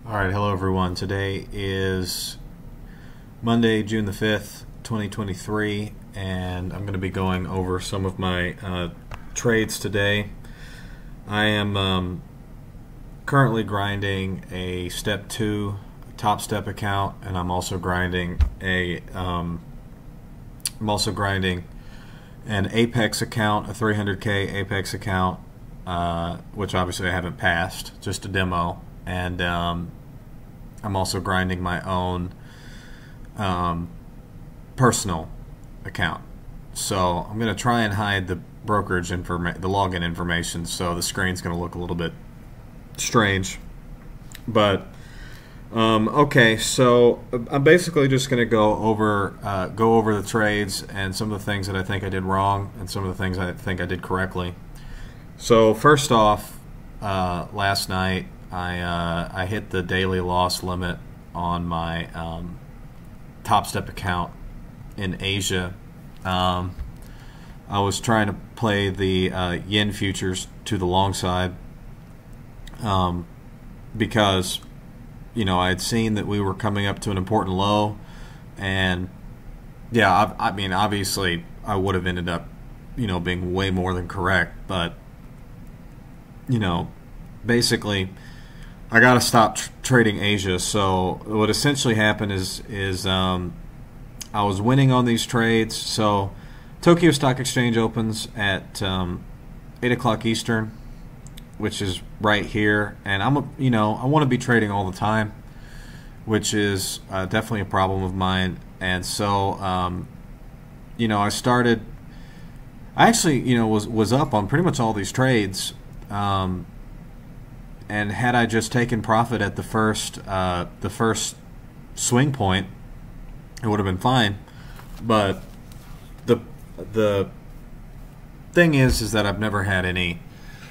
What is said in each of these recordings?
Alright, hello everyone. Today is Monday, June the 5th, 2023, and I'm going to be going over some of my trades today. I am currently grinding a Step 2 Top Step account, and I'm also grinding an Apex account, a 300k Apex account, which obviously I haven't passed, just a demo. And I'm also grinding my own personal account. So I'm going to try and hide the brokerage the login information, so the screen's going to look a little bit strange. But okay, so I'm basically just going to go over the trades and some of the things that I think I did wrong and some of the things I think I did correctly. So first off, last night I hit the daily loss limit on my Top Step account in Asia. I was trying to play the yen futures to the long side because I had seen that we were coming up to an important low, and yeah, I mean obviously I would have ended up being way more than correct, but basically I got to stop trading Asia. So what essentially happened is I was winning on these trades. So Tokyo Stock Exchange opens at 8 o'clock Eastern, which is right here, and I want to be trading all the time, which is definitely a problem of mine. And so I started. I actually was up on pretty much all these trades. And had I just taken profit at the first swing point, it would have been fine. But the thing is that I've never had any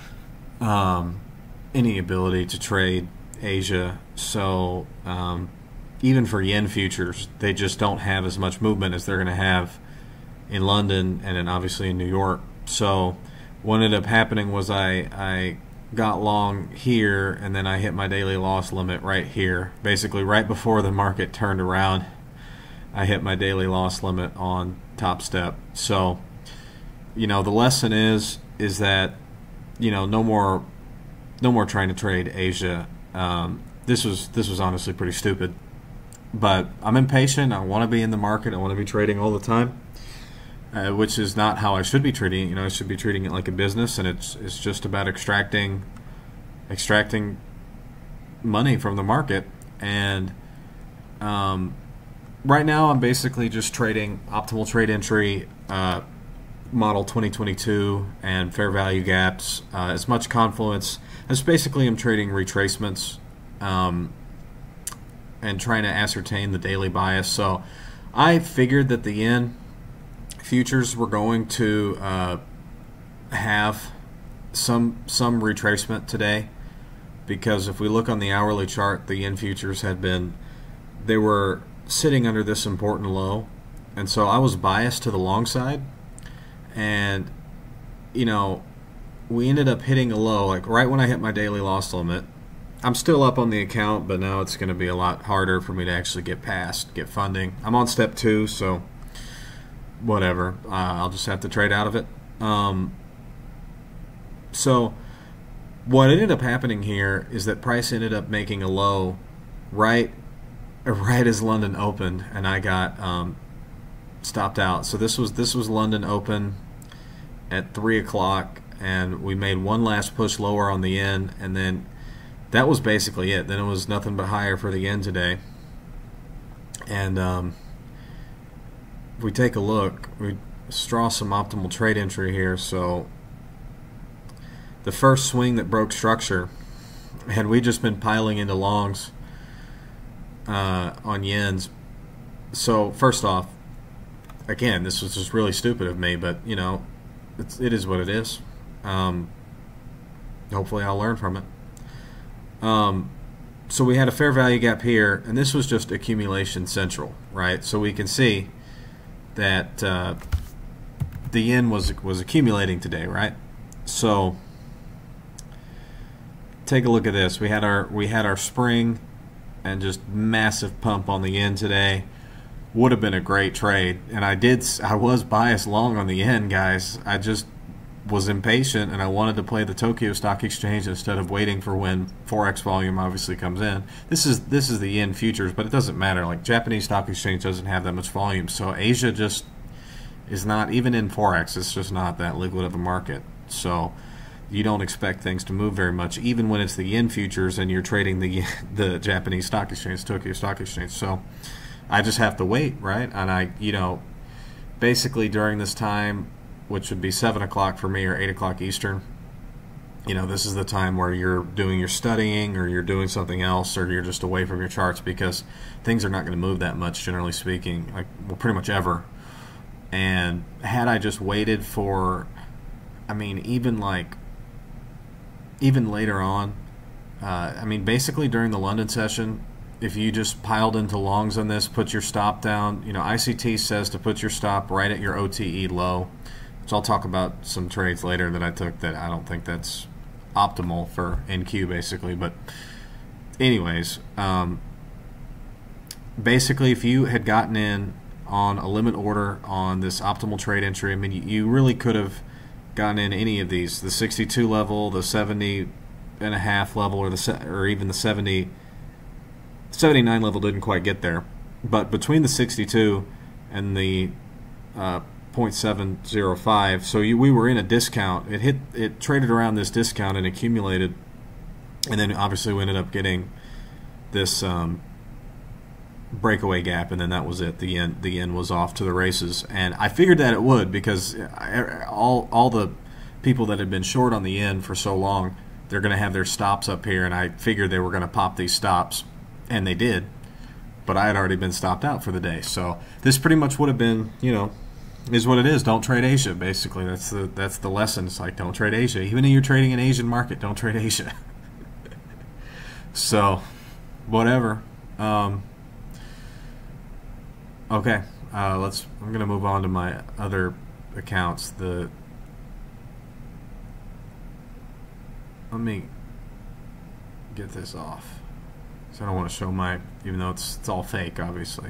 ability to trade Asia. So even for yen futures, they just don't have as much movement as they're going to have in London and then obviously in New York. So what ended up happening was I got long here, and then I hit my daily loss limit right here. Basically right before the market turned around, I hit my daily loss limit on Top Step. So the lesson is that no more trying to trade Asia. This was honestly pretty stupid, but I'm impatient. I want to be in the market. I want to be trading all the time, which is not how I should be treating it. I should be treating it like a business, and it's just about extracting money from the market. And right now I'm basically just trading optimal trade entry, model 2022, and fair value gaps, as much confluence as basically I'm trading retracements, and trying to ascertain the daily bias. So I figured that the yen futures were going to have some retracement today, because if we look on the hourly chart, the yen futures they were sitting under this important low, and so I was biased to the long side. And we ended up hitting a low like right when I hit my daily loss limit. I'm still up on the account, but now it's going to be a lot harder for me to actually get funding. I'm on Step 2, so whatever, I'll just have to trade out of it. So what ended up happening here is that price ended up making a low right as London opened, and I got stopped out. So this was London open at 3 o'clock, and we made one last push lower on the yen, and then that was basically it. Then it was nothing but higher for the yen today. And if we take a look, we draw some optimal trade entry here. So the first swing that broke structure, had we just been piling into longs on yens. So first off, again, this was just really stupid of me, but it is what it is. Hopefully I'll learn from it. So we had a fair value gap here, and this was just accumulation central, right? So we can see that the yen was accumulating today, right? So take a look at this. We had our spring and just massive pump on the yen today. Would have been a great trade, and I was biased long on the yen, guys. I just was impatient, and I wanted to play the Tokyo Stock Exchange instead of waiting for when Forex volume obviously comes in. This is the yen futures, but it doesn't matter. Like, Japanese Stock Exchange doesn't have that much volume, so Asia just is not, even in Forex, it's just not that liquid of a market. So you don't expect things to move very much, even when it's the yen futures and you're trading the Japanese Stock Exchange, Tokyo Stock Exchange. So I just have to wait, right? And basically during this time, which would be 7 o'clock for me or 8 o'clock Eastern, this is the time where you're doing your studying or you're doing something else or you're just away from your charts, because things are not going to move that much, generally speaking, pretty much ever. And had I just waited for, even later on, basically during the London session, if you just piled into longs on this, put your stop down, ICT says to put your stop right at your OTE low. So I'll talk about some trades later that I took that I don't think that's optimal for NQ, basically. But anyways, basically if you had gotten in on a limit order on this optimal trade entry, you really could have gotten in any of these, the 62 level, the 70.5 level, or even the 79 level didn't quite get there. But between the 62 and the 0.705, so we were in a discount. It traded around this discount and accumulated, and then obviously we ended up getting this breakaway gap, and then that was it. The yen was off to the races, and I figured that it would, because all the people that had been short on the yen for so long, they're going to have their stops up here, and I figured they were going to pop these stops, and they did, but I had already been stopped out for the day. So this pretty much would have been, is what it is. Don't trade Asia, basically. That's the lesson. It's like, don't trade Asia. Even if you're trading an Asian market, don't trade Asia. So whatever. Okay, I'm going to move on to my other accounts. Let me get this off, so I don't want to show even though it's all fake, obviously.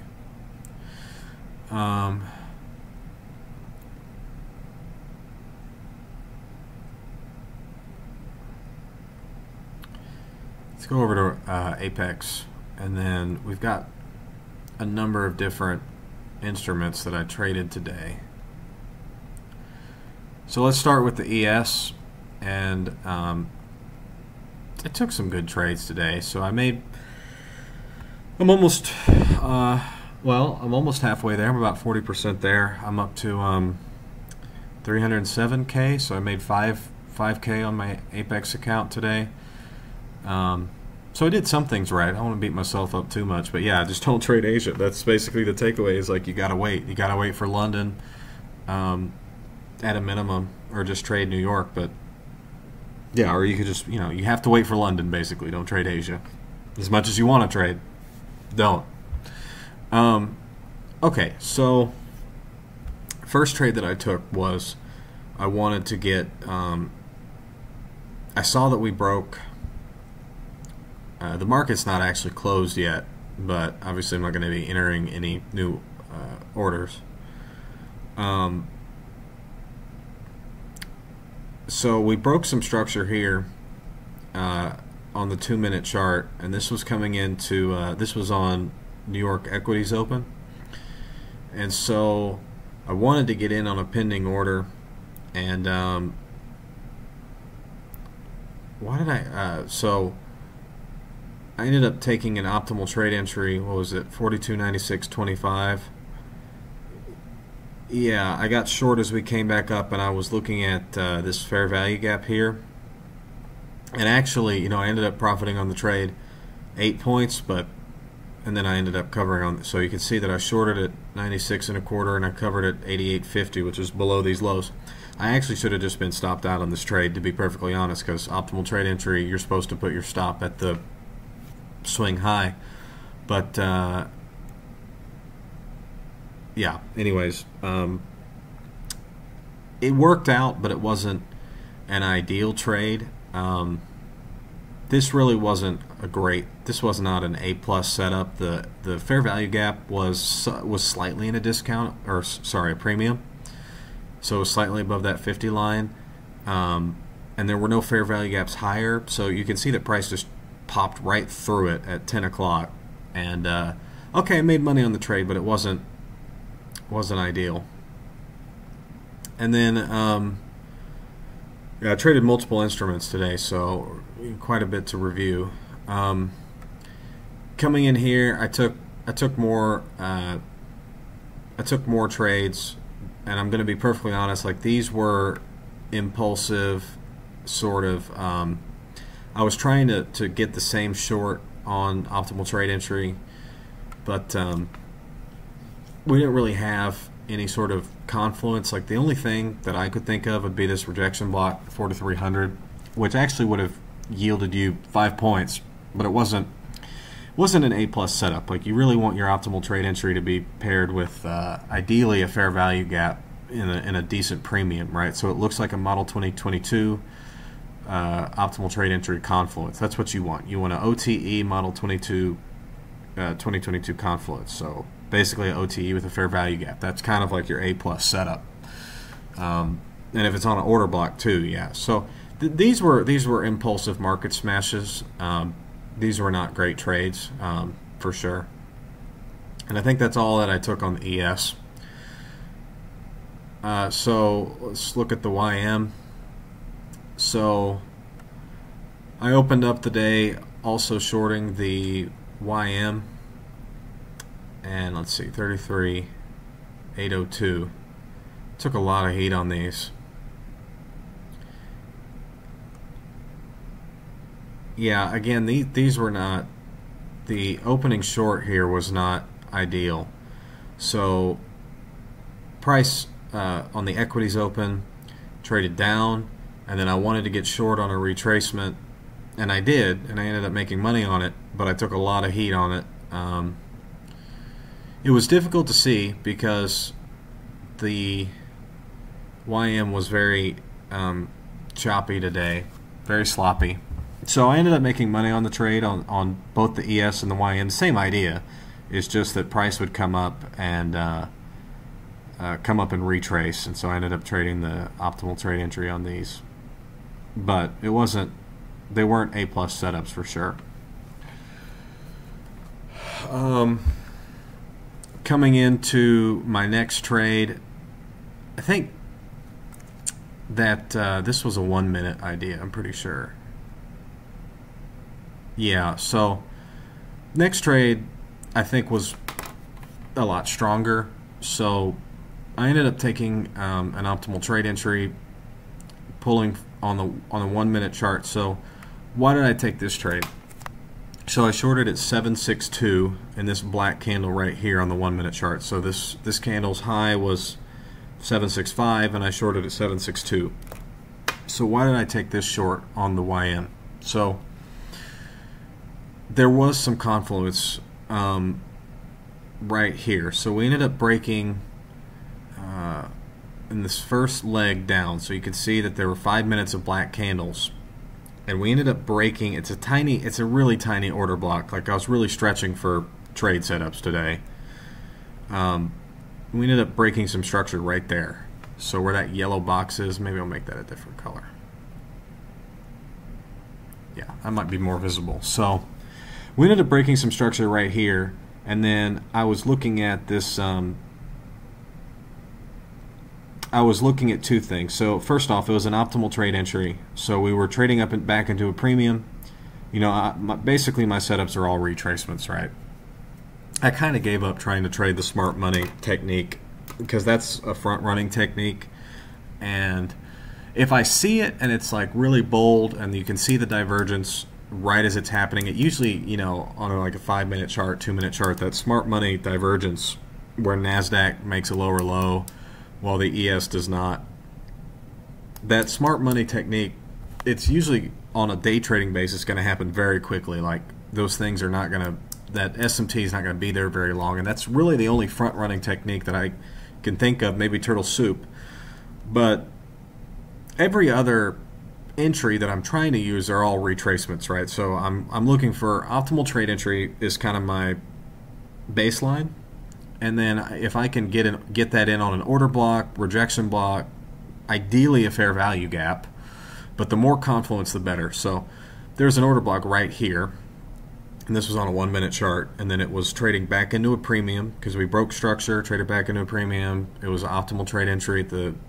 Let's go over to Apex, and then we've got a number of different instruments that I traded today. So let's start with the ES, and I took some good trades today. So I'm almost halfway there. I'm about 40% there. I'm up to 307K, so I made 5K on my Apex account today. So I did some things right. I don't want to beat myself up too much, but yeah, just don't trade Asia. That's basically the takeaway. Is like, you gotta wait. You gotta wait for London at a minimum, or just trade New York. But yeah, or you could just, you have to wait for London. Basically, don't trade Asia as much as you want to trade. Don't. Okay, so first trade that I took was, I wanted to get. I saw that we broke. The market's not actually closed yet, but obviously I'm not going to be entering any new orders. So we broke some structure here on the 2-minute chart, and this was coming into this was on New York Equities Open, and so I wanted to get in on a pending order, and so I ended up taking an optimal trade entry. What was it? 42.96.25. Yeah, I got short as we came back up, and I was looking at this fair value gap here. And actually, I ended up profiting on the trade 8 points, and then I ended up covering on. So you can see that I shorted at 96.25, and I covered at 88.50, which is below these lows. I actually should have just been stopped out on this trade, to be perfectly honest, because optimal trade entry, you're supposed to put your stop at the swing high. But yeah, anyways, it worked out, but it wasn't an ideal trade. This really wasn't a great. This was not an A plus setup. The fair value gap was slightly in a discount, or sorry, a premium. So it was slightly above that 50 line, and there were no fair value gaps higher. So you can see that price just popped right through it at 10 o'clock. And okay, I made money on the trade, but it wasn't ideal. And then yeah, I traded multiple instruments today, so quite a bit to review. Coming in here, I took more trades, and I'm going to be perfectly honest. Like, these were impulsive, sort of. I was trying to get the same short on optimal trade entry, but we didn't really have any sort of confluence. Like, the only thing that I could think of would be this rejection block 4,300, which actually would have yielded you 5 points, but it wasn't an A plus setup. Like, you really want your optimal trade entry to be paired with ideally a fair value gap in a decent premium, right? So it looks like a model 2022 optimal trade entry confluence. That's what you want. You want an OTE model 2022 confluence. So basically an OTE with a fair value gap. That's kind of like your A plus setup. And if it's on an order block too, yeah. So these were impulsive market smashes. These were not great trades, for sure. And I think that's all that I took on the ES. So let's look at the YM. So I opened up the day also shorting the YM, and let's see, 33,802. Took a lot of heat on these. Yeah, again, these were not, the opening short here was not ideal. So price on the equities open traded down, and then I wanted to get short on a retracement, and I did, and I ended up making money on it, but I took a lot of heat on it. It was difficult to see because the YM was very choppy today, very sloppy. So I ended up making money on the trade on both the ES and the YM. Same idea. It's just that price would come up and retrace, and so I ended up trading the optimal trade entry on these. But it wasn't, they weren't A plus setups for sure. Coming into my next trade, I think that this was a 1 minute idea, I'm pretty sure. Yeah, so next trade I think was a lot stronger. So I ended up taking an optimal trade entry, pulling on the 1 minute chart. So why did I take this trade? So I shorted at 762 in this black candle right here on the 1 minute chart. So this candle's high was 765, and I shorted at 762. So why did I take this short on the YM? So there was some confluence right here. So we ended up breaking in this first leg down. So you can see that there were 5 minutes of black candles, and we ended up breaking. It's a really tiny order block. Like, I was really stretching for trade setups today. We ended up breaking some structure right there. So where that yellow box is, maybe I'll make that a different color. Yeah, that might be more visible. So we ended up breaking some structure right here, and then I was looking at this. I was looking at two things. So first off, it was an optimal trade entry. So we were trading up and back into a premium. You know, basically my setups are all retracements, right? I kind of gave up trying to trade the smart money technique because that's a front-running technique. And if I see it and it's like really bold and you can see the divergence right as it's happening, it usually, you know, on like a 5 minute chart, 2 minute chart, that smart money divergence where NASDAQ makes a lower low while the ES does not. That smart money technique, it's usually on a day trading basis going to happen very quickly. Like, those things are not going to, that SMT is not going to be there very long, and that's really the only front running technique that I can think of, maybe turtle soup. But every other entry that I'm trying to use are all retracements, right? So I'm looking for optimal trade entry is kind of my baseline, and then if I can get that in on an order block, rejection block, ideally a fair value gap, but the more confluence the better. So there's an order block right here, and this was on a 1 minute chart, and then it was trading back into a premium because we broke structure, traded back into a premium. It was an optimal trade entry at the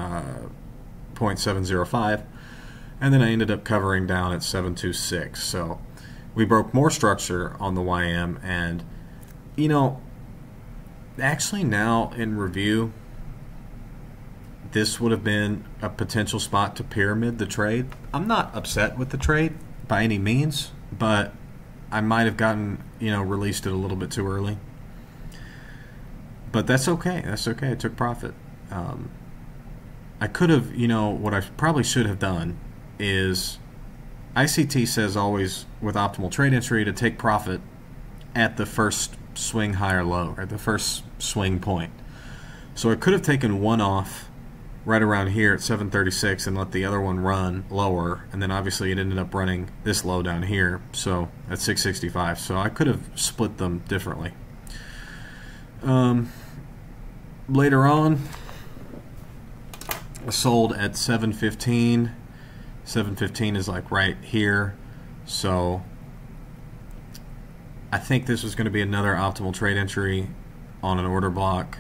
0.705, and then I ended up covering down at 726. So we broke more structure on the YM, and you know, actually now in review, this would have been a potential spot to pyramid the trade. I'm not upset with the trade by any means, but I might have gotten, released it a little bit too early. But that's okay. That's okay. I took profit. I could have, what I probably should have done is ICT says always with optimal trade entry to take profit at the first swing high or low, or the first swing point. So I could have taken one off right around here at 736 and let the other one run lower, and then obviously it ended up running this low down here, so at 665. So I could have split them differently. Later on, I sold at 715. 715 is like right here, so I think this was going to be another optimal trade entry on an order block.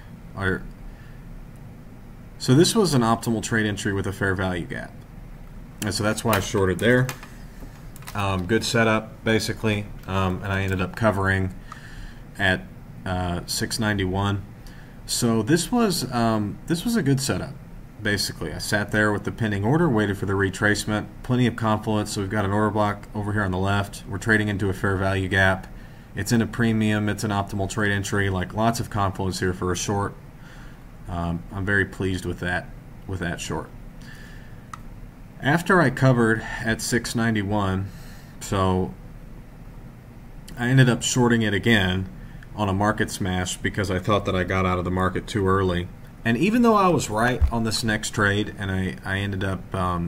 So this was an optimal trade entry with a fair value gap, and so that's why I shorted there. Good setup basically, and I ended up covering at 691. So this was a good setup. Basically, I sat there with the pending order, waited for the retracement, plenty of confluence. So we've got an order block over here on the left. We're trading into a fair value gap. It's in a premium. It's an optimal trade entry. Like lots of confluence here for a short. I'm very pleased with that short. After I covered at 691, so I ended up shorting it again on a market smash because I thought that I got out of the market too early. And even though I was right on this next trade, and I ended up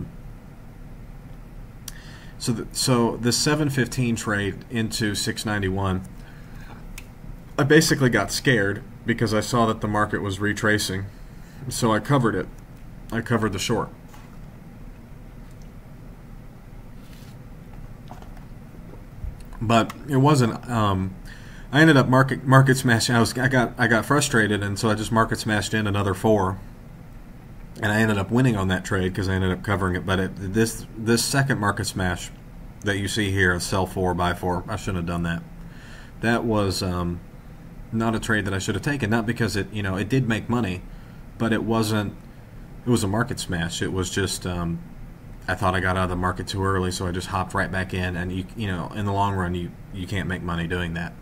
so the 715 trade into 691, I basically got scared because I saw that the market was retracing, so I covered it. I covered the short. But it wasn't. I ended up market smashing. I got frustrated, and so I just market smashed in another 4, and I ended up winning on that trade because I ended up covering it. But this second market smash that you see here, sell 4, buy 4, I shouldn't have done that. That was not a trade that I should have taken. Not because it did make money, but it wasn't. It was a market smash. It was just I thought I got out of the market too early, so I just hopped right back in. And in the long run, you can't make money doing that.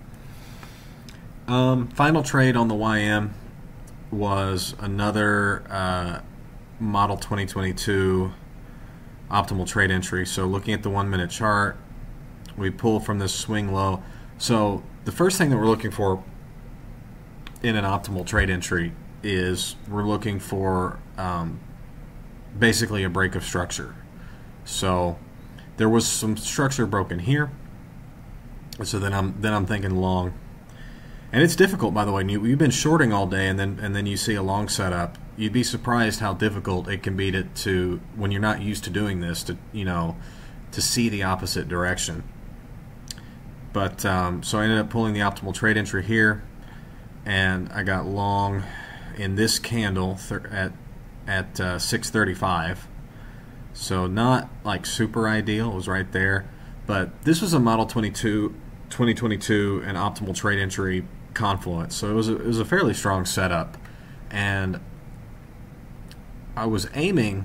Final trade on the YM was another model 2022 optimal trade entry. So looking at the 1 minute chart, we pull from this swing low. So the first thing that we're looking for in an optimal trade entry is we're looking for basically a break of structure. So there was some structure broken here, so then I'm thinking long. And it's difficult, by the way. You've been shorting all day, and then you see a long setup. You'd be surprised how difficult it can be to when you're not used to doing this to see the opposite direction. But so I ended up pulling the optimal trade entry here, and I got long in this candle at 635. So not like super ideal. It was right there, but this was a model 2022 and optimal trade entry confluence, so it was a fairly strong setup, and I was aiming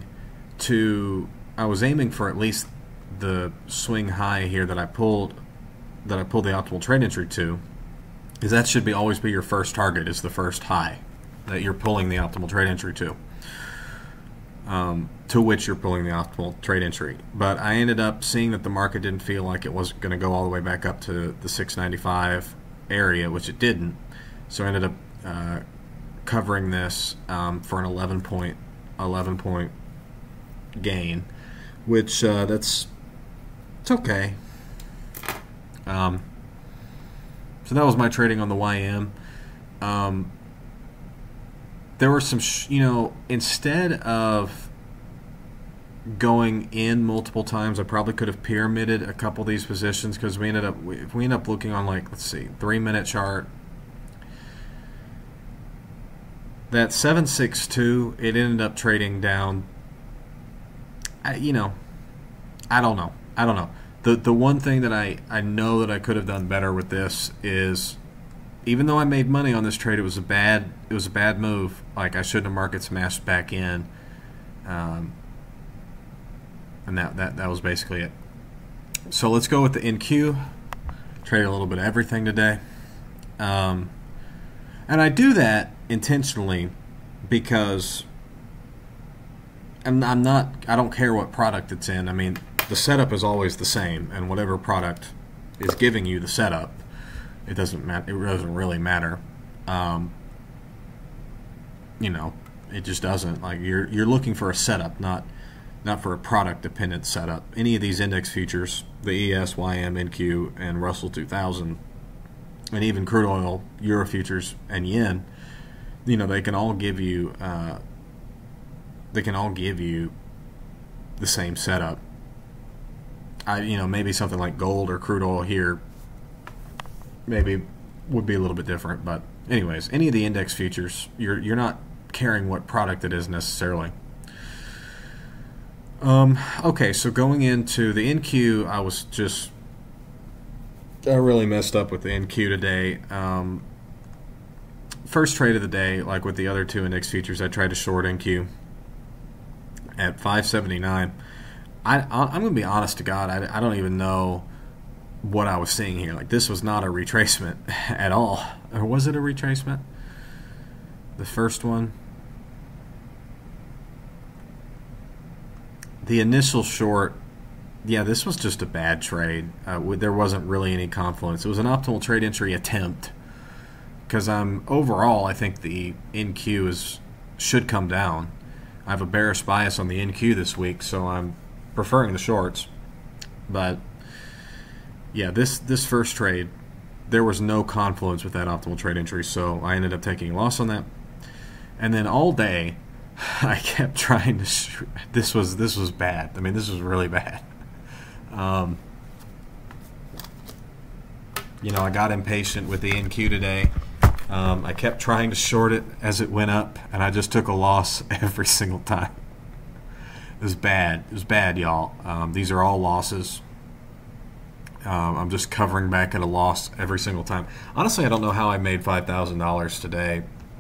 for at least the swing high here that I pulled the optimal trade entry to, because that should always be your first target, is the first high that you're pulling the optimal trade entry to which you're pulling the optimal trade entry. But I ended up seeing that the market didn't feel like it was going to go all the way back up to the 695 area, which it didn't. So I ended up covering this for an 11 point gain, which it's okay. So that was my trading on the YM. There were some, instead of going in multiple times, I probably could have pyramided a couple of these positions, because we ended up looking on, like, let's see, 3-minute chart. That 762, it ended up trading down. I don't know. The one thing that I know that I could have done better with this is, even though I made money on this trade, it was a bad move. Like, I shouldn't have market smashed back in, and that was basically it. So let's go with the NQ. Trade a little bit of everything today, and I do that intentionally because I don't care what product it's in. I mean, the setup is always the same, and whatever product is giving you the setup, it doesn't matter. It doesn't really matter. It just doesn't. Like, you're looking for a setup, not for a product dependent setup. Any of these index futures, the ES, YM, NQ, and Russell 2000, and even crude oil, Euro futures, and yen, they can all give you the same setup. Maybe something like gold or crude oil here maybe would be a little bit different, but anyways, any of the index futures, you're not caring what product it is necessarily. Okay, so going into the NQ, I really messed up with the NQ today. First trade of the day, like with the other two index futures, I tried to short NQ at 579. I'm going to be honest to God, I don't even know what I was seeing here. Like, this was not a retracement at all. Or was it a retracement? The first one? The initial short, yeah, this was just a bad trade. There wasn't really any confluence. It was an optimal trade entry attempt, because overall, I think the NQ should come down. I have a bearish bias on the NQ this week, so I'm preferring the shorts. But yeah, this first trade, there was no confluence with that optimal trade entry, so I ended up taking a loss on that. And then all day, I kept trying to this was bad. I mean, this was really bad. I got impatient with the NQ today. I kept trying to short it as it went up, and I just took a loss every single time. It was bad. It was bad, y'all. These are all losses. I'm just covering back at a loss every single time. Honestly, I don't know how I made $5,000 today.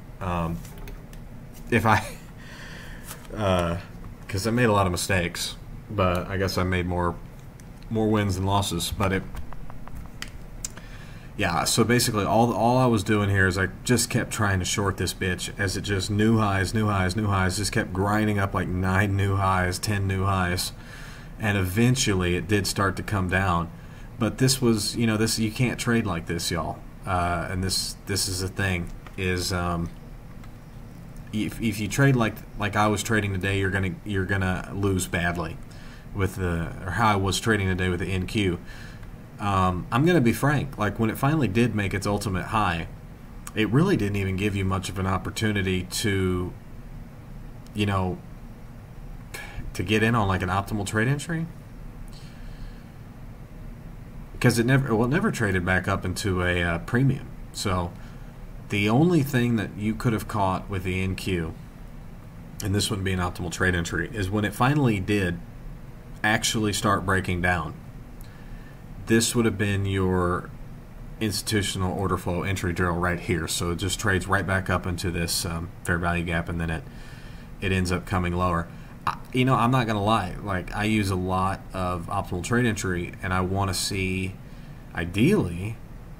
Because I made a lot of mistakes, but I guess I made more wins than losses. But so basically all I was doing here is I just kept trying to short this bitch as it just new highs, just kept grinding up like 9 new highs, 10 new highs, and eventually it did start to come down. But this was, this, you can't trade like this, y'all. And this is the thing, is if you trade like I was trading today, you're gonna lose badly with or how I was trading today with the NQ. I'm gonna be frank. Like, when it finally did make its ultimate high, it really didn't even give you much of an opportunity to, to get in on like an optimal trade entry, because it never traded back up into a premium. So the only thing that you could have caught with the NQ, and this wouldn't be an optimal trade entry, is when it finally did actually start breaking down. This would have been your institutional order flow entry drill right here. So it just trades right back up into this fair value gap, and then it ends up coming lower. I'm not going to lie. Like, I use a lot of optimal trade entry, and I want to see, ideally,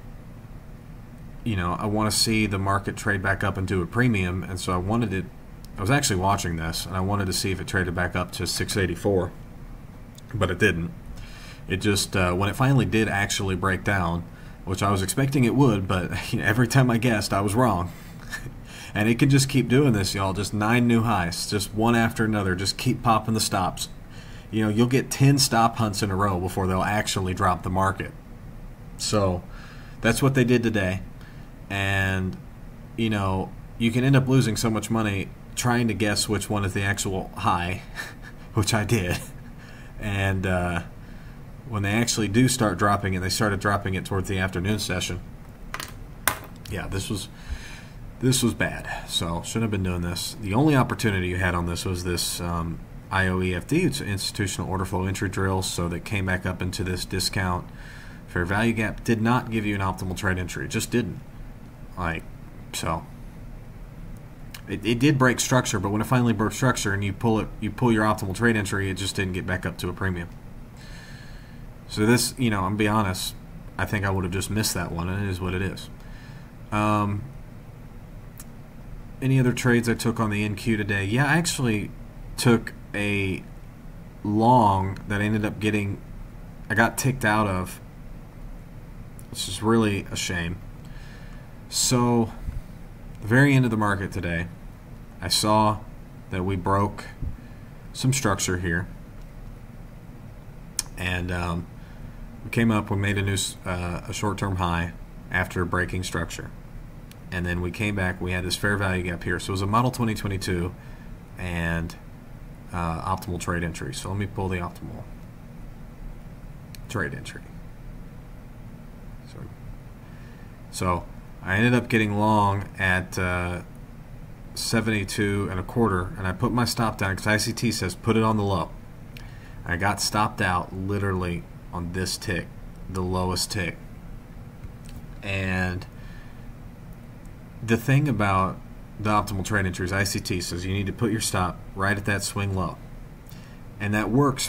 I want to see the market trade back up into a premium, and so I was actually watching this, and I wanted to see if it traded back up to 684, but it didn't. It just, when it finally did actually break down, which I was expecting it would, but every time I guessed, I was wrong. And it can just keep doing this, y'all. Just 9 new highs, just one after another. Just keep popping the stops. you'll get 10 stop hunts in a row before they'll actually drop the market. So that's what they did today. And, you can end up losing so much money trying to guess which one is the actual high, which I did. And when they actually do start dropping it, they started dropping it towards the afternoon session. Yeah, this was bad. So shouldn't have been doing this. The only opportunity you had on this was this IOEFD, it's an institutional order flow entry drill. So that came back up into this discount fair value gap. Did not give you an optimal trade entry. It just didn't. It did break structure, but when it finally broke structure and you pull your optimal trade entry, it just didn't get back up to a premium. So this, I'm gonna be honest, I think I would have just missed that one, and it is what it is. Any other trades I took on the NQ today? Yeah, I actually took a long that I ended up I got ticked out of, which is really a shame. So, the very end of the market today, I saw that we broke some structure here, and we came up, we made a short-term high after breaking structure. And then we came back, we had this fair value gap here. So it was a model 2022 and optimal trade entry. So let me pull the optimal trade entry. So I ended up getting long at 72 1/4, and I put my stop down because ICT says put it on the low. I got stopped out literally on this tick, the lowest tick. And the thing about the optimal trade entry is ICT says you need to put your stop right at that swing low, and that works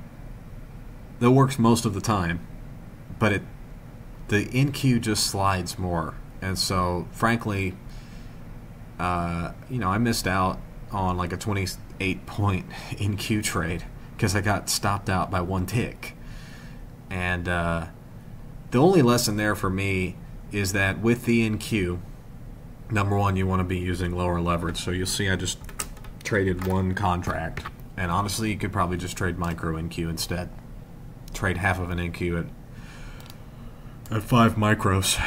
most of the time, but the NQ just slides more. And so frankly, I missed out on like a 28-point NQ trade because I got stopped out by one tick. And the only lesson there for me is that with the NQ, number one, you want to be using lower leverage. So you'll see I just traded one contract. And honestly, you could probably just trade micro NQ instead. Trade half of an NQ at 5 micros.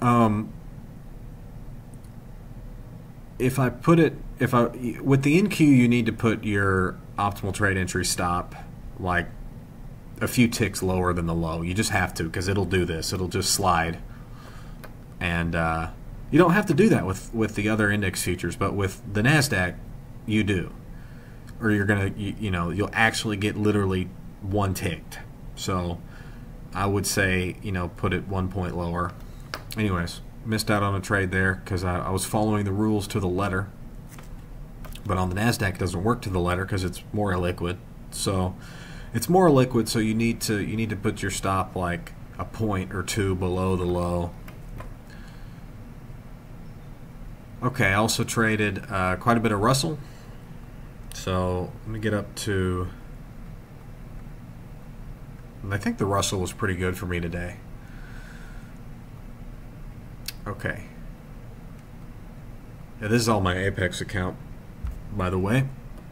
With the NQ, you need to put your optimal trade entry stop like a few ticks lower than the low. You just have to, because it'll do this. It'll just slide. And you don't have to do that with the other index futures, but with the NASDAQ, you do. Or you're going to, you'll actually get literally one ticked. So I would say, put it 1 point lower. Anyways, missed out on a trade there because I was following the rules to the letter. But on the NASDAQ, it doesn't work to the letter because it's more illiquid. So it's more illiquid, so you need to put your stop like a point or two below the low. Okay, I also traded quite a bit of Russell. So let me get up to, and I think the Russell was pretty good for me today. Okay. Yeah, this is all my Apex account, by the way.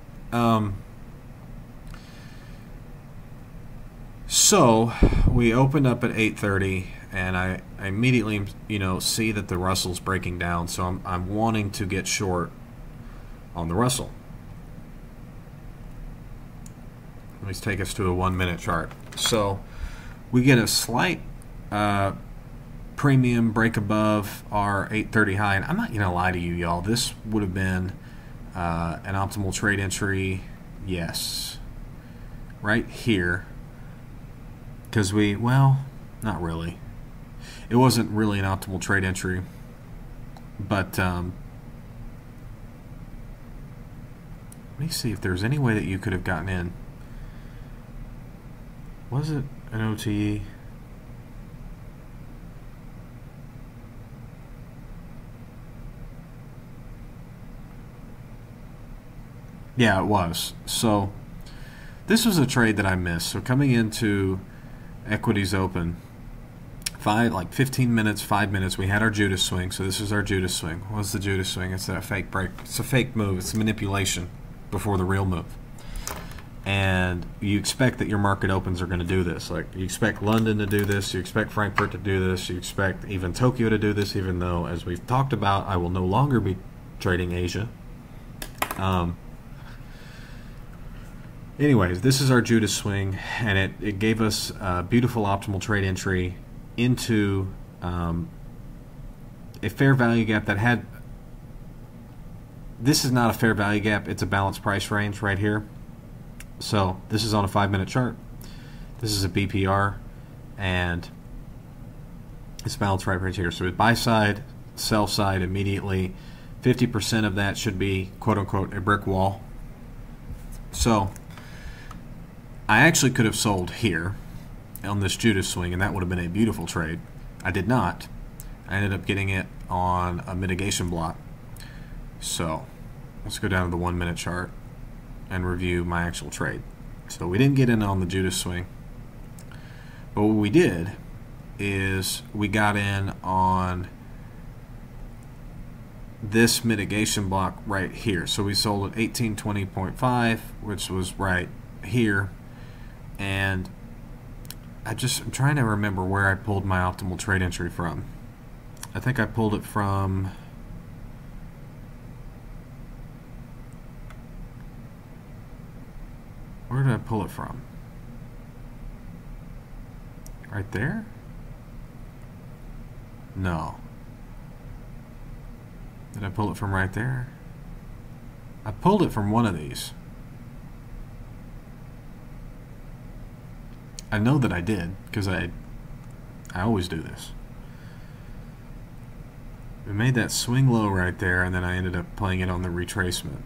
So we opened up at 8:30, and I immediately, see that the Russell's breaking down. So I'm wanting to get short on the Russell. Let me take us to a 1 minute chart. So we get a slight premium break above our 8:30 high, and I'm not going to lie to you, y'all. This would have been an optimal trade entry, yes, right here. Because not really. It wasn't really an optimal trade entry, but let me see if there's any way that you could have gotten in. Was it an OTE? Yeah, it was. So this was a trade that I missed. So coming into equities open, 15 minutes, 5 minutes, we had our Judas swing. So this is our Judas swing. What's the Judas swing? It's that fake break. It's a fake move. It's a manipulation before the real move. and you expect that your market opens are going to do this. Like, you expect London to do this, you expect Frankfurt to do this, you expect even Tokyo to do this, even though, as we've talked about, I will no longer be trading Asia. Anyways, this is our Judas swing, and it gave us a beautiful optimal trade entry into a fair value gap that had... This is not a fair value gap, it's a balanced price range right here. So this is on a 5-minute chart. This is a BPR, and it's balanced right here. So with buy side, sell side immediately, 50% of that should be quote unquote a brick wall. So I actually could have sold here on this Judas swing, and that would have been a beautiful trade. I did not. I ended up getting it on a mitigation block. So let's go down to the 1-minute chart and review my actual trade. So we didn't get in on the Judas swing, but what we did is we got in on this mitigation block right here. So we sold at 1820.5, which was right here, and I'm trying to remember where I pulled my optimal trade entry from. I think I pulled it from... Where did I pull it from? Right there? No. Did I pull it from right there? I pulled it from one of these. I know that I did, because I always do this. We made that swing low right there, and then I ended up playing it on the retracement.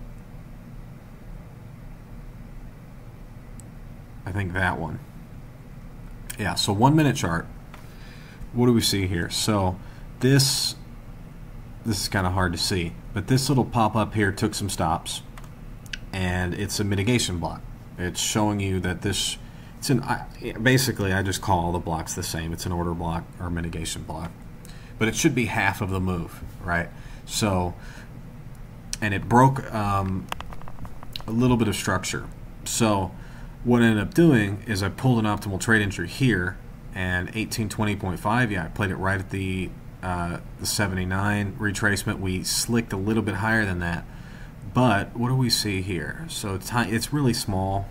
I think that one. Yeah, so 1-minute chart. What do we see here? So this is kind of hard to see, but this little pop-up here took some stops, and it's a mitigation block. It's showing you that this, basically I just call all the blocks the same. It's an order block or mitigation block, but it should be half of the move, right? So, and it broke a little bit of structure. So what I ended up doing is I pulled an optimal trade entry here, and 1820.5, yeah, I played it right at the 79 retracement. We slicked a little bit higher than that, but what do we see here? So it's really small.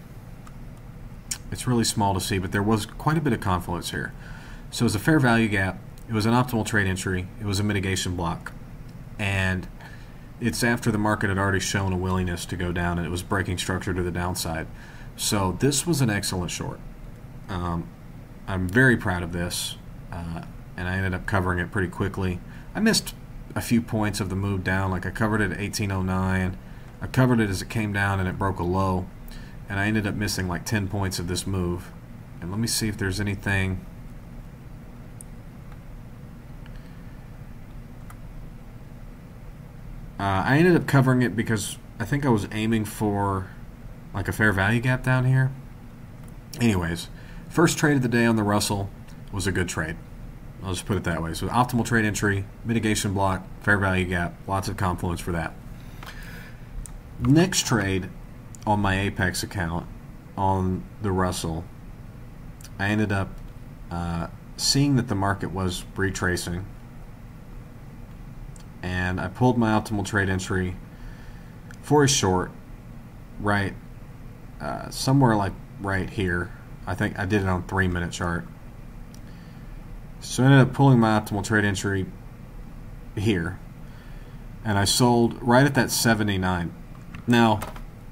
It's really small to see, but there was quite a bit of confluence here. So it was a fair value gap. It was an optimal trade entry. It was a mitigation block, and it's after the market had already shown a willingness to go down, and it was breaking structure to the downside. So this was an excellent short. I'm very proud of this, and I ended up covering it pretty quickly. I missed a few points of the move down. Like, I covered it at 1809. I covered it as it came down and it broke a low, and I ended up missing like 10 points of this move. And let me see if there's anything. I ended up covering it because I think I was aiming for like a fair value gap down here. Anyways, first trade of the day on the Russell was a good trade. I'll just put it that way. So optimal trade entry, mitigation block, fair value gap, lots of confluence for that. Next trade on my Apex account on the Russell, I ended up seeing that the market was retracing, and I pulled my optimal trade entry for a short right somewhere like right here. I think I did it on 3-minute chart. So I ended up pulling my optimal trade entry here, and I sold right at that 79. Now,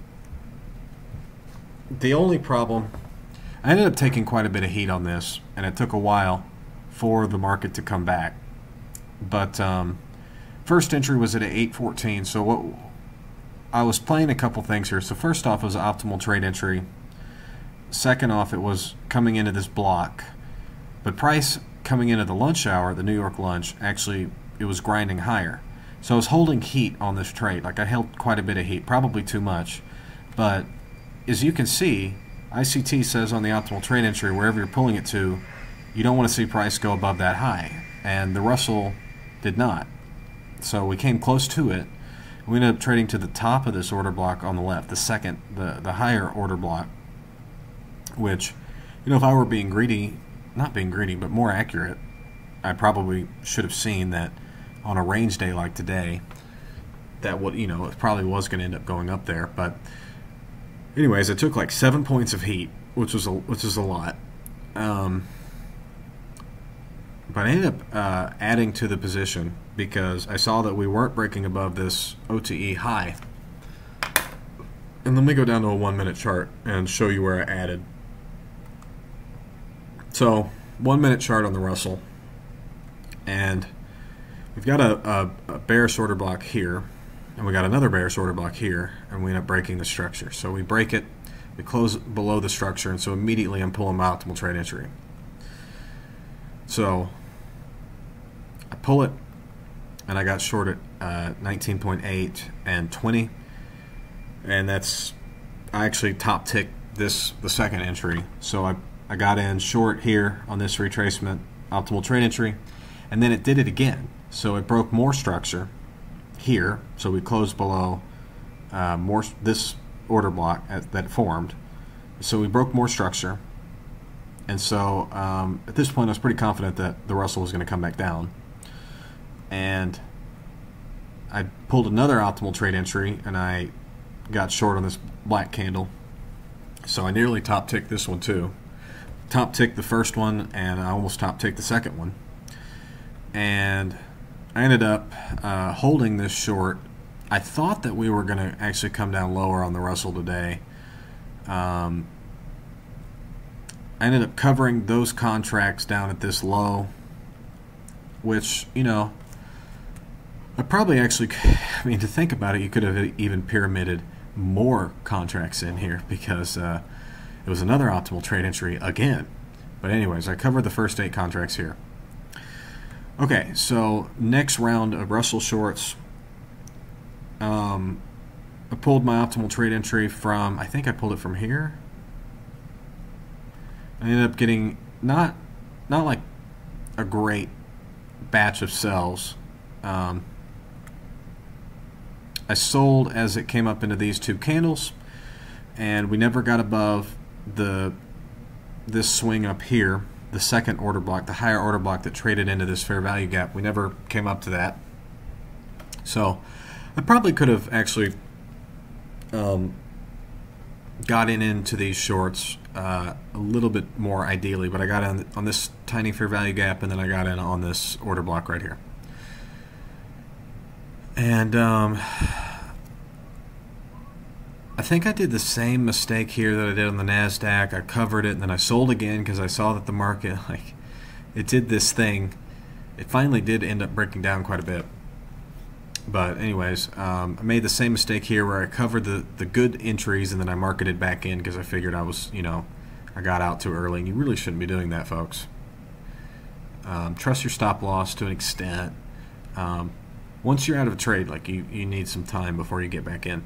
the only problem, I ended up taking quite a bit of heat on this, and it took a while for the market to come back. But first entry was at 814. So what I was playing a couple things here. So first off, it was an optimal trade entry. Second off, it was coming into this block, but price coming into the lunch hour, the New York lunch, actually it was grinding higher. So I was holding heat on this trade. Like, I held quite a bit of heat, probably too much. But as you can see, ICT says on the optimal trade entry, wherever you're pulling it to, you don't want to see price go above that high. And the Russell did not. So we came close to it, We ended up trading to the top of this order block on the left, the second, the higher order block, which, you know, if I were being greedy, not being greedy, but more accurate, I probably should have seen that on a range day like today, that would, you know, it probably was going to end up going up there. But anyways, it took like 7 points of heat, which was a lot. But I ended up adding to the position because I saw that we weren't breaking above this OTE high. And let me go down to a 1 minute chart and show you where I added. So 1 minute chart on the Russell, and we've got a bearish order block here, and we got another bearish order block here, and we end up breaking the structure. So we break it, we close below the structure, and so immediately I'm pulling my optimal trade entry. So I pull it, and I got short at 19.8 and 20, and that's, I actually top ticked the second entry. So I got in short here on this retracement optimal trade entry, and then it did it again. So it broke more structure here, so we closed below this order block that it formed. So we broke more structure, and so at this point I was pretty confident that the Russell was going to come back down. And I pulled another optimal trade entry, and I got short on this black candle. So I nearly top ticked this one too. Top ticked the first one, and I almost top ticked the second one. And I ended up holding this short. I thought that we were going to actually come down lower on the Russell today. I ended up covering those contracts down at this low, which, you know, I probably actually, I mean, to think about it, you could have even pyramided more contracts in here because it was another optimal trade entry again. But anyways, I covered the first 8 contracts here. Okay, so next round of Russell shorts, I pulled my optimal trade entry from, I think I pulled it from here. I ended up getting not like a great batch of sells. I sold as it came up into these 2 candles, and we never got above this swing up here, the second order block, the higher order block that traded into this fair value gap. We never came up to that. So I probably could have actually gotten into these shorts a little bit more ideally, but I got on this tiny fair value gap, and then I got in on this order block right here. And I think I did the same mistake here that I did on the NASDAQ. I covered it, and then I sold again because I saw that the market, like, it did this thing. It finally did end up breaking down quite a bit. But anyways, I made the same mistake here where I covered the good entries, and then I marketed back in because I figured I was, you know, I got out too early. And you really shouldn't be doing that, folks. Trust your stop loss to an extent. Once you're out of a trade, like, you need some time before you get back in.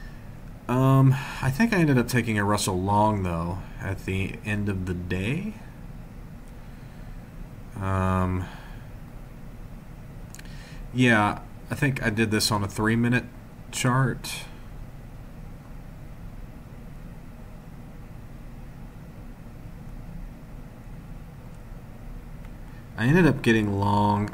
I think I ended up taking a Russell long, though, at the end of the day. Yeah, I think I did this on a 3-minute chart. I ended up getting long.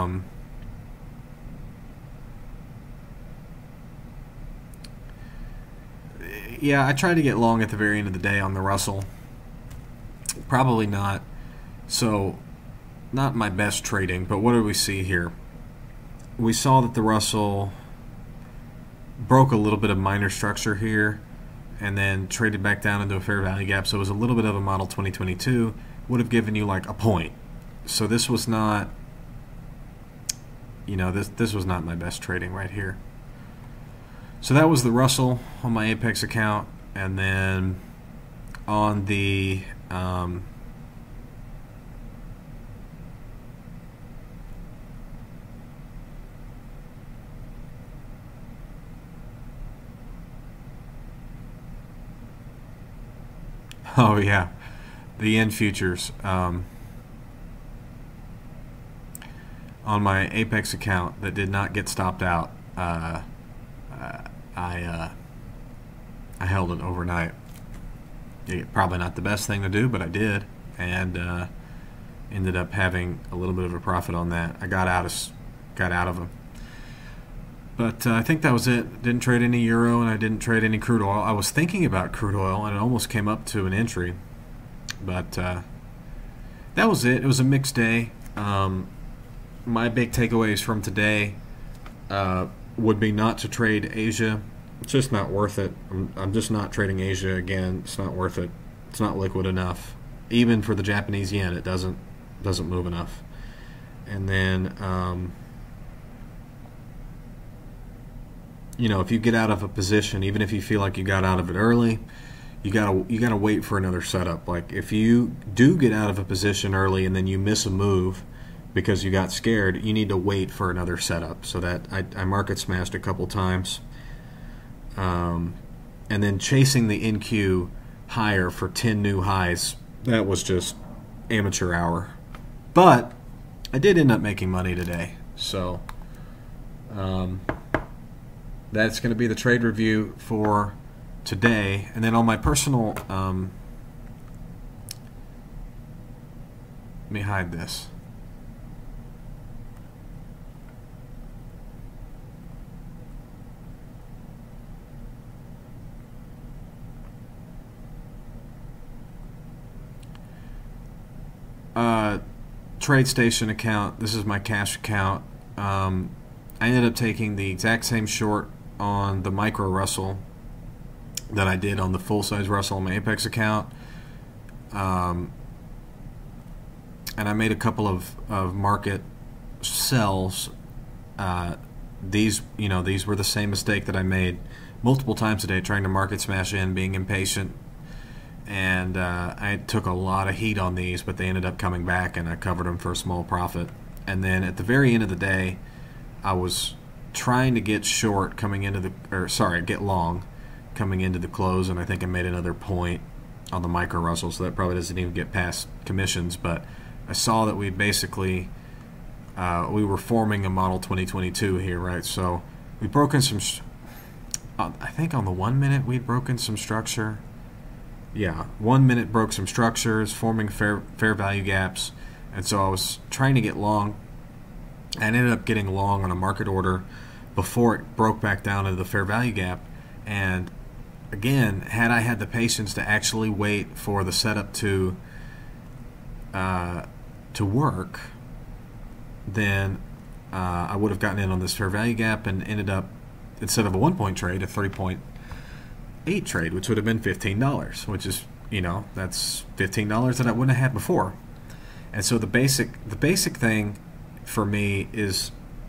Yeah, I tried to get long at the very end of the day on the Russell. Probably not. So, not my best trading, but what do we see here? We saw that the Russell broke a little bit of minor structure here and then traded back down into a fair value gap. So it was a little bit of a model 2022. Would have given you like a point. So this was not, you know, this was not my best trading right here. So that was the Russell on my Apex account, and then on the oh yeah, the yen futures on my Apex account that did not get stopped out. I held it overnight. Probably not the best thing to do, but I did, and ended up having a little bit of a profit on that. I got out of them. But I think that was it. Didn't trade any euro, and I didn't trade any crude oil. I was thinking about crude oil, and it almost came up to an entry. But that was it. It was a mixed day. My big takeaways from today would be not to trade Asia. It's just not worth it. I'm just not trading Asia again. It's not worth it. It's not liquid enough. Even for the Japanese yen, it doesn't move enough. And then if you get out of a position, even if you feel like you got out of it early, you gotta wait for another setup. Like if you do get out of a position early and then you miss a move because you got scared, you need to wait for another setup. So that I market smashed a couple times, and then chasing the NQ higher for 10 new highs. That was just amateur hour, but I did end up making money today. So that's going to be the trade review for today. And then on my personal, let me hide this. TradeStation account. This is my cash account. I ended up taking the exact same short on the micro Russell that I did on the full-size Russell on my Apex account, and I made a couple of market sells. These were the same mistake that I made multiple times today, trying to market smash in, being impatient, and I took a lot of heat on these, but they ended up coming back, and I covered them for a small profit. And then at the very end of the day, I was trying to get short coming into get long coming into the close, and I think I made another point on the micro Russell, so that probably doesn't even get past commissions. But I saw that we basically we were forming a model 2022 here, right? So we've broken some. I think on the 1 minute we'd broken some structure. Yeah, 1 minute broke some structures, forming fair value gaps, and so I was trying to get long. I ended up getting long on a market order before it broke back down into the fair value gap. And again, had I had the patience to actually wait for the setup to work, then I would have gotten in on this fair value gap and ended up, instead of a 1-point trade, a 3.8 trade, which would have been $15, which is, that's $15 that I wouldn't have had before. And so the basic thing for me is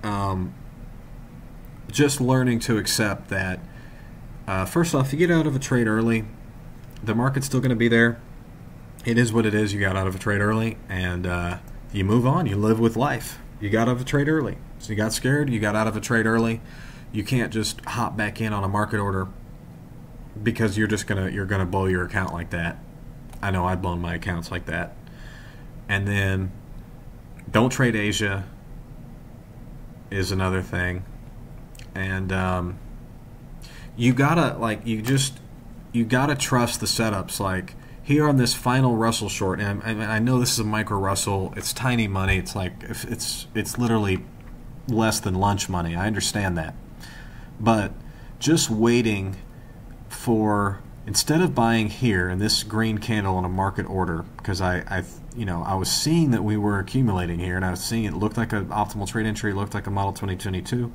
just learning to accept that first off, you get out of a trade early, the market's still going to be there. It is what it is. You got out of a trade early, and you move on. You live with life. You got out of a trade early, so you got scared. You got out of a trade early. You can't just hop back in on a market order because you're gonna blow your account like that. I know I've blown my accounts like that. And then don't trade Asia is another thing. And you gotta trust the setups. Like here on this final Russell short, and I know this is a micro Russell. It's tiny money. It's like it's literally less than lunch money. I understand that, but just waiting for, instead of buying here in this green candle on a market order, because I was seeing that we were accumulating here, and I was seeing it looked like an optimal trade entry, looked like a model 2022.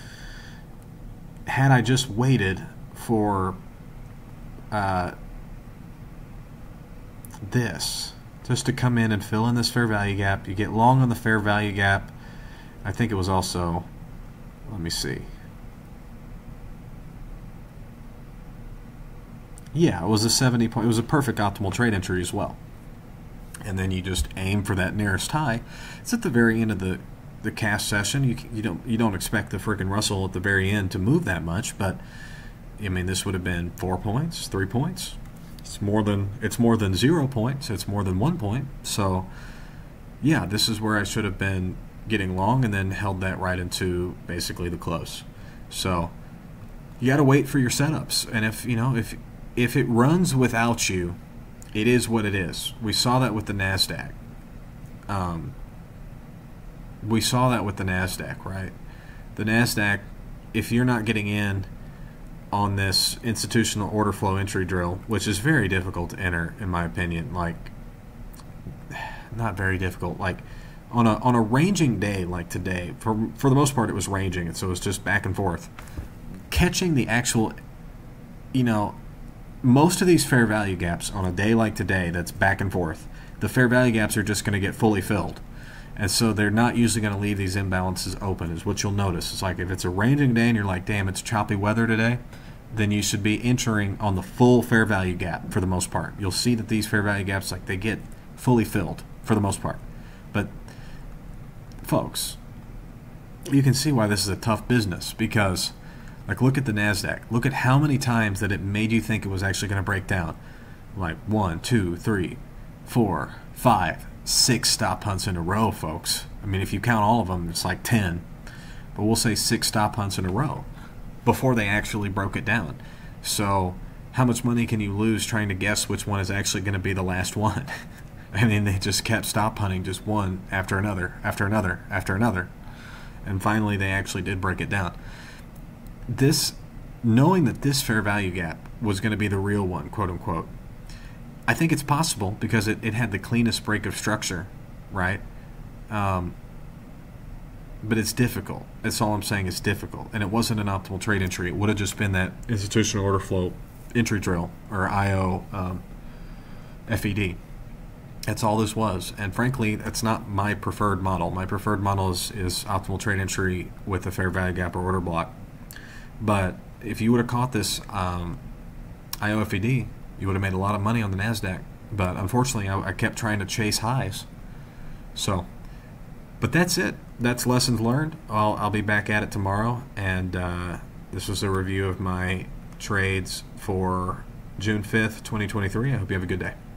Had I just waited for this just to come in and fill in this fair value gap, you get long on the fair value gap. I think it was also, let me see. Yeah, it was a 70 point. It was a perfect optimal trade entry as well. And then you just aim for that nearest high. It's at the very end of the cash session. You don't expect the freaking Russell at the very end to move that much, but I mean, this would have been 4 points, 3 points. It's more than 0 points. It's more than 1 point. So yeah, this is where I should have been getting long, and then held that right into basically the close. So you got to wait for your setups. And if it runs without you, it is what it is. We saw that with the NASDAQ. Right? The NASDAQ, if you're not getting in on this institutional order flow entry drill, which is very difficult to enter, in my opinion, like, not very difficult, like, on a ranging day like today, for the most part it was ranging, and so it was just back and forth. Catching the actual, most of these fair value gaps on a day like today that's back and forth, the fair value gaps are just going to get fully filled. And so they're not usually going to leave these imbalances open, is what you'll notice. It's like if it's a ranging day and you're like, damn, it's choppy weather today, then you should be entering on the full fair value gap for the most part. You'll see that these fair value gaps, like, they get fully filled for the most part. But, folks, you can see why this is a tough business, because, like, look at the NASDAQ. Look at how many times that it made you think it was actually going to break down. Like 1, 2, 3, 4, 5, 6 stop hunts in a row, folks. I mean, if you count all of them, it's like 10. But we'll say 6 stop hunts in a row before they actually broke it down. So how much money can you lose trying to guess which one is actually going to be the last one? I mean, they just kept stop hunting, just one after another, after another, after another. And finally, they actually did break it down. Knowing that this fair value gap was going to be the real one, quote unquote, I think it's possible because it had the cleanest break of structure, right? But it's difficult. That's all I'm saying. It's difficult. And it wasn't an optimal trade entry. It would have just been that institutional order flow entry drill, or IO FED. That's all this was. And frankly, that's not my preferred model. My preferred model is optimal trade entry with a fair value gap or order block. But if you would have caught this IO FED, you would have made a lot of money on the NASDAQ. But unfortunately, I kept trying to chase highs. So, but that's it. That's lessons learned. I'll be back at it tomorrow. And this was a review of my trades for June 5th, 2023. I hope you have a good day.